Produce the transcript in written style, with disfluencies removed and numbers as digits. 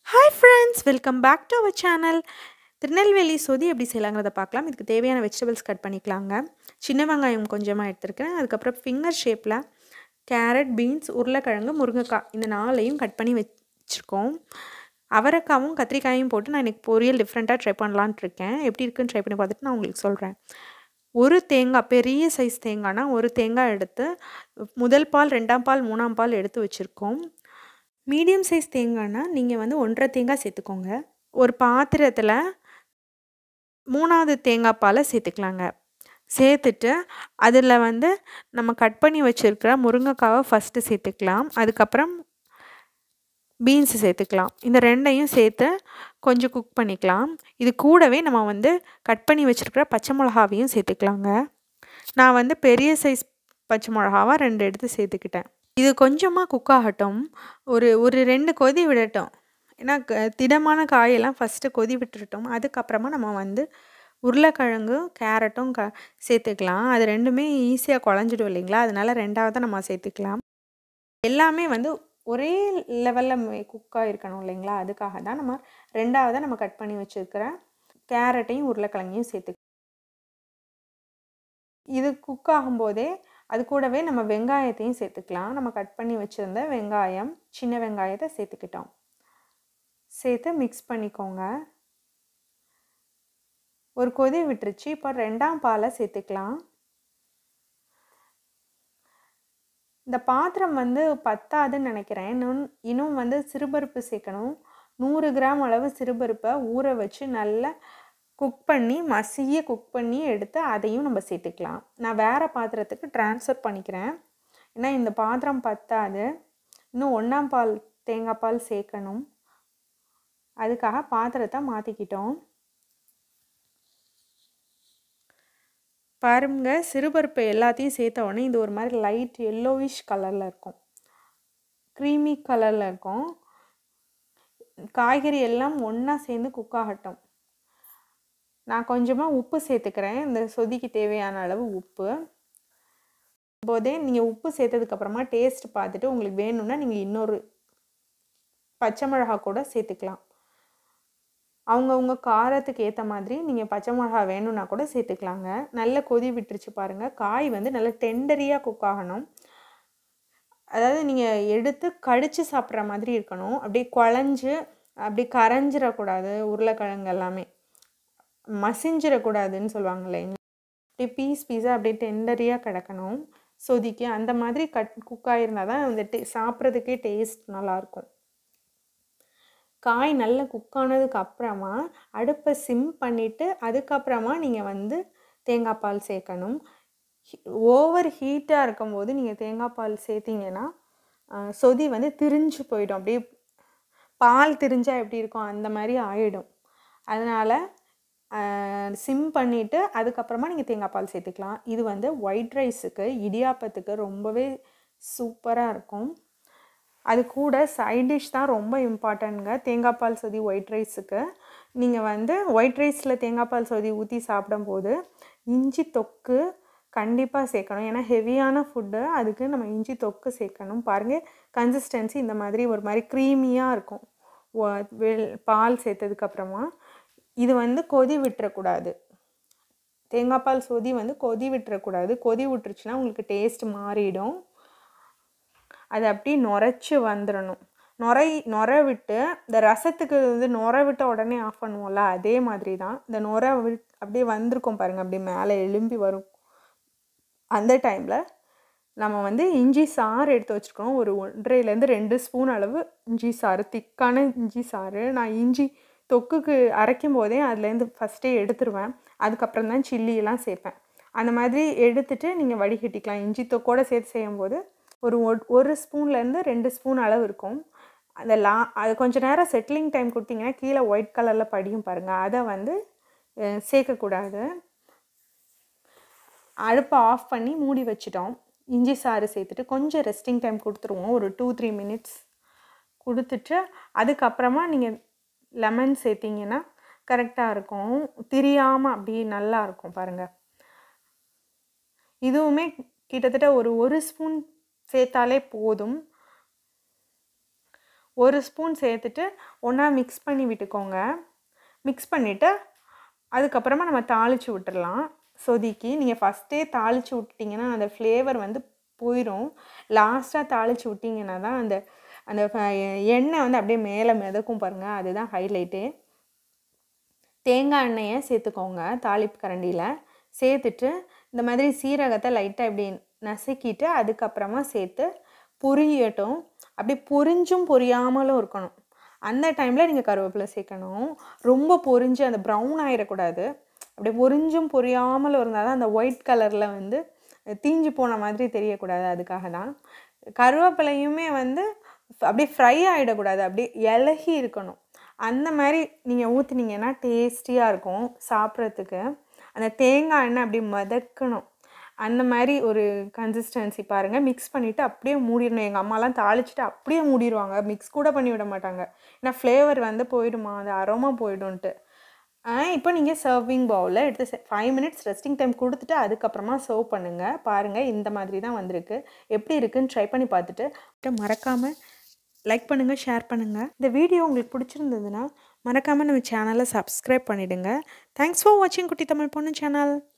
Hi friends, welcome back to our channel. Tirunelveli sodhi எப்படி செய்யலாங்கிறத பார்க்கலாம். இதுக்கு தேவையான வெஜிடபிள்ஸ் கட் பண்ணிக்கலாங்க. சின்ன வெங்காயம் கொஞ்சமாக எடுத்துருக்கேன். அதுக்கப்புறம் ஃபிங்கர் ஷேப்பில் கேரட், பீன்ஸ், உருளைக்கிழங்கு, முருங்கைக்காய் இந்த நாலையும் கட் பண்ணி வச்சுருக்கோம். அவரைக்காவும் கத்திரிக்காயும் போட்டு நான் இன்றைக்கி பொரியல் டிஃப்ரெண்ட்டாக ட்ரை பண்ணலான்ட்டு இருக்கேன். எப்படி இருக்குன்னு ட்ரை பண்ணி பார்த்துட்டு நான் உங்களுக்கு சொல்கிறேன். ஒரு தேங்காய், பெரிய சைஸ் தேங்காய்னா ஒரு தேங்காய் எடுத்து முதல் பால், ரெண்டாம் பால், மூணாம் பால் எடுத்து வச்சுருக்கோம். மீடியம் சைஸ் தேங்காய்னா நீங்கள் வந்து 1.5 தேங்காய் சேர்த்துக்கோங்க. ஒரு பாத்திரத்தில் 3வது தேங்காய் பாலை சேர்த்துக்கலாங்க. சேர்த்துட்டு அதில் வந்து நம்ம கட் பண்ணி வச்சுருக்கிற முருங்கைக்காவை ஃபஸ்ட்டு சேர்த்துக்கலாம். அதுக்கப்புறம் பீன்ஸு சேர்த்துக்கலாம். இந்த ரெண்டையும் சேர்த்து கொஞ்சம் குக் பண்ணிக்கலாம். இது கூடவே நம்ம வந்து கட் பண்ணி வச்சுருக்கிற பச்சை மிளகாவையும் சேர்த்துக்கலாங்க. நான் வந்து பெரிய சைஸ் பச்சை மிளகாவாக 2 எடுத்து சேர்த்துக்கிட்டேன். இது கொஞ்சமாக குக் ஆகட்டும். ஒரு 2 கொதி விடட்டும். ஏன்னா திடமான காயெல்லாம் ஃபஸ்ட்டு கொதி விட்டுறட்டும். அதுக்கப்புறமா நம்ம வந்து உருளைக்கிழங்கும் கேரட்டும் சேர்த்துக்கலாம். அது ரெண்டுமே ஈஸியாக குழஞ்சிடும் இல்லைங்களா? அதனால் 2வது நம்ம சேர்த்துக்கலாம். எல்லாமே வந்து ஒரே லெவலில் குக்காக இருக்கணும் இல்லைங்களா? அதுக்காக தான் நம்ம 2வது நம்ம கட் பண்ணி வச்சுருக்கிற கேரட்டையும் உருளைக்கிழங்கையும் சேர்த்துக்கலாம். இது குக் ஆகும்போதே அது கூடவே நம்ம வெங்காயத்தையும் சேர்த்துக்கலாம். நம்ம கட் பண்ணி வச்சுருந்த வெங்காயம், சின்ன வெங்காயத்தை சேர்த்துக்கிட்டோம். சேர்த்து மிக்ஸ் பண்ணிக்கோங்க. ஒரு கொதி விட்டுருச்சு. இப்போ 2ஆம் பாலை சேர்த்துக்கலாம். இந்த பாத்திரம் வந்து பத்தாதுன்னு நினைக்கிறேன். இன்னும் வந்து சிறுபருப்பு சேர்க்கணும். 100 கிராம் அளவு சிறுபருப்பை ஊற வச்சு நல்லா குக் பண்ணி மசிய குக் பண்ணி எடுத்து அதையும் நம்ம சேர்த்துக்கலாம். நான் வேறு பாத்திரத்துக்கு ட்ரான்ஸ்ஃபர் பண்ணிக்கிறேன். ஏன்னா இந்த பாத்திரம் பத்தாது. இன்னும் 1ஆம் பால் தேங்காய் பால் சேர்க்கணும். அதுக்காக பாத்திரத்தை மாற்றிக்கிட்டோம். பாருங்க, சிறுபருப்பு எல்லாத்தையும் சேர்த்த உடனே இது ஒரு மாதிரி லைட் எல்லோவிஷ் கலரில் இருக்கும். க்ரீமி கலரில் இருக்கும். காய்கறி எல்லாம் ஒன்றா சேர்ந்து குக் ஆகட்டும். நான் கொஞ்சமாக உப்பு சேர்த்துக்கிறேன். இந்த சொதிக்கு தேவையான அளவு உப்பு போதே நீங்கள் உப்பு சேர்த்ததுக்கப்புறமா டேஸ்ட் பார்த்துட்டு உங்களுக்கு வேணும்னா நீங்கள் இன்னொரு பச்சை மிளகா கூட சேர்த்துக்கலாம். அவங்கவுங்க காரத்துக்கு ஏற்ற மாதிரி நீங்கள் பச்சை மிளகா வேணும்னா கூட சேர்த்துக்கலாங்க. நல்ல கொதி விட்டுருச்சு பாருங்கள். காய் வந்து நல்லா டெண்டரியாக குக் ஆகணும். அதாவது நீங்கள் எடுத்து கடித்து சாப்பிட்ற மாதிரி இருக்கணும். அப்படியே குழஞ்சு அப்படி கரைஞ்சிடக்கூடாது. உருளைக்கிழங்கு எல்லாமே மசிஞ்சிடக்கூடாதுன்னு சொல்லுவாங்க இல்லைங்க. அப்படியே பீஸாக அப்படியே டெண்டரியாக கிடக்கணும். சொதிக்கு அந்த மாதிரி குக் ஆகிருந்தால் தான் அந்த சாப்பிட்றதுக்கே டேஸ்ட் நல்லாயிருக்கும். காய் நல்லா குக் ஆனதுக்கு அப்புறமா அடுப்பை சிம் பண்ணிவிட்டு அதுக்கப்புறமா நீங்கள் வந்து தேங்காய் பால் சேர்க்கணும். ஓவர் ஹீட்டாக இருக்கும்போது நீங்கள் தேங்காய் பால் சேர்த்திங்கன்னா சொதி வந்து திரிஞ்சு போயிடும். அப்படியே பால் திரிஞ்சால் எப்படி இருக்கும் அந்த மாதிரி ஆகிடும். அதனால் சிம் பண்ணிவிட்டு அதுக்கப்புறமா நீங்கள் தேங்காய் பால் சேர்த்துக்கலாம். இது வந்து ஒயிட் ரைஸுக்கு, இடியாப்பத்துக்கு ரொம்பவே சூப்பராக இருக்கும். அது கூட சைட் டிஷ் தான் ரொம்ப இம்பார்ட்டன்ட்ங்க. தேங்காய் பால் சொதி ஒயிட் ரைஸுக்கு. நீங்கள் வந்து ஒயிட் ரைஸில் தேங்காய் பால் சொதி ஊற்றி சாப்பிடும்போது இஞ்சி தொக்கு கண்டிப்பாக சேர்க்கணும். ஏன்னா ஹெவியான ஃபுட்டு, அதுக்கு நம்ம இஞ்சி தொக்கு சேர்க்கணும். பாருங்கள், கன்சிஸ்டன்சி இந்த மாதிரி ஒரு மாதிரி க்ரீமியாக இருக்கும் பால் சேர்த்ததுக்கப்புறமா. இது வந்து கொதி விட்டுறக்கூடாது. தேங்காய் பால் சொதி வந்து கொதி விட்டுறக்கூடாது. கொதி விட்டுருச்சுன்னா உங்களுக்கு டேஸ்ட் மாறிடும். அது அப்படியே நுரைச்சி வந்துடணும். நுர விட்டு இந்த ரசத்துக்கு வந்து நுர விட்ட உடனே ஆஃப் பண்ணுவோம்ல, அதே மாதிரி தான் இந்த நுர அப்படியே வந்திருக்கும் பாருங்கள். அப்படியே மேலே எழும்பி வரும். அந்த டைமில் நம்ம வந்து இஞ்சி சாறு எடுத்து வச்சுருக்கோம். ஒரு 1.5லேருந்து 2 ஸ்பூன் அளவு இஞ்சி சாறு, திக்கான இஞ்சி சாறு. நான் இஞ்சி தொக்குக்கு அரைக்கும் போதே அதுலேருந்து ஃபஸ்ட்டே எடுத்துருவேன். அதுக்கப்புறம் தான் சில்லியெல்லாம் சேர்ப்பேன். அந்த மாதிரி எடுத்துகிட்டு நீங்கள் வடிகட்டிக்கலாம். இஞ்சி தொக்கோடு சேர்த்து செய்யும்போது ஒரு ஸ்பூன்லேருந்து 2 ஸ்பூன் அளவு இருக்கும். அது கொஞ்சம் நேரம் செட்டிலிங் டைம் கொடுத்தீங்கன்னா கீழே ஒயிட் கலரில் படியும் பாருங்கள். அதை வந்து சேர்க்கக்கூடாது. அடுப்பை ஆஃப் பண்ணி மூடி வச்சிட்டோம். இஞ்சி சாறு சேர்த்துட்டு கொஞ்சம் ரெஸ்டிங் டைம் கொடுத்துருவோம். ஒரு 2-3 மினிட்ஸ் கொடுத்துட்டு அதுக்கப்புறமா நீங்கள் லெமன் சேர்த்திங்கன்னா கரெக்டாக இருக்கும். திரியாமல் அப்படியே நல்லாயிருக்கும் பாருங்கள். இதுவுமே கிட்டத்தட்ட ஒரு ஸ்பூன் சேர்த்தாலே போதும். 1 ஸ்பூன் சேர்த்துட்டு ஒன்றா மிக்ஸ் பண்ணி விட்டுக்கோங்க. மிக்ஸ் பண்ணிவிட்டு அதுக்கப்புறமா நம்ம தாளித்து விட்டுறலாம். சொதிக்கு நீங்கள் ஃபஸ்ட்டே தாளித்து விட்டுட்டிங்கன்னா அந்த ஃப்ளேவர் வந்து போயிடும். லாஸ்ட்டாக தாளித்து விட்டிங்கன்னா தான் அந்த அந்த எண்ணெய் வந்து அப்படியே மேலே மிதக்கும் பாருங்கள், அதுதான் ஹைலைட்டே. தேங்காய் எண்ணெயை சேர்த்துக்கோங்க தாளிப்பு கரண்டியில். சேர்த்துட்டு இந்த மாதிரி சீரகத்தை லைட்டாக இப்படி நசுக்கிட்டு அதுக்கப்புறமா சேர்த்து பொரியட்டும். அப்படி பொரிஞ்சும் பொரியாமலும் இருக்கணும். அந்த டைமில் நீங்கள் கருவேப்பிலை சேர்க்கணும். ரொம்ப பொரிஞ்சு அந்த ப்ரௌன் ஆகிடக்கூடாது. அப்படியே பொரிஞ்சும் பொரியாமலும் இருந்தால் தான் அந்த ஒயிட் கலரில் வந்து தீஞ்சு போன மாதிரி தெரியக்கூடாது. அதுக்காக தான் கருவேப்பிலையுமே வந்து அப்படியே ஃப்ரை ஆகிடக்கூடாது, அப்படியே இலகி இருக்கணும். அந்த மாதிரி நீங்கள் ஊற்றுனீங்கன்னா டேஸ்டியாக இருக்கும் சாப்பிட்றதுக்கு. அந்த தேங்காய் எண்ணெய் அப்படியே மிதக்கணும். அந்த மாதிரி ஒரு கன்சிஸ்டன்சி பாருங்கள். மிக்ஸ் பண்ணிவிட்டு அப்படியே மூடிடணும். எங்கள் அம்மாலாம் தாளிச்சிட்டு அப்படியே மூடிடுவாங்க, மிக்ஸ் கூட பண்ணி விட மாட்டாங்க. ஏன்னா ஃப்ளேவர் வந்து போயிடுமா, அது அரோமா போயிடும்ன்ட்டு. இப்போ நீங்கள் சர்விங் பவுலில் எடுத்து 5 மினிட்ஸ் ரெஸ்டிங் டைம் கொடுத்துட்டு அதுக்கப்புறமா சர்வ் பண்ணுங்கள். பாருங்கள் இந்த மாதிரி தான் வந்திருக்கு. எப்படி இருக்குன்னு ட்ரை பண்ணி பார்த்துட்டு மறக்காமல் லைக் பண்ணுங்கள், ஷேர் பண்ணுங்கள். இந்த வீடியோ உங்களுக்கு பிடிச்சிருந்ததுன்னா மறக்காமல் நம்ம சேனலை சப்ஸ்கிரைப் பண்ணிவிடுங்க. தேங்க்ஸ் ஃபார் வாட்சிங் குட்டி தமிழ் பொண்ணு சேனல்.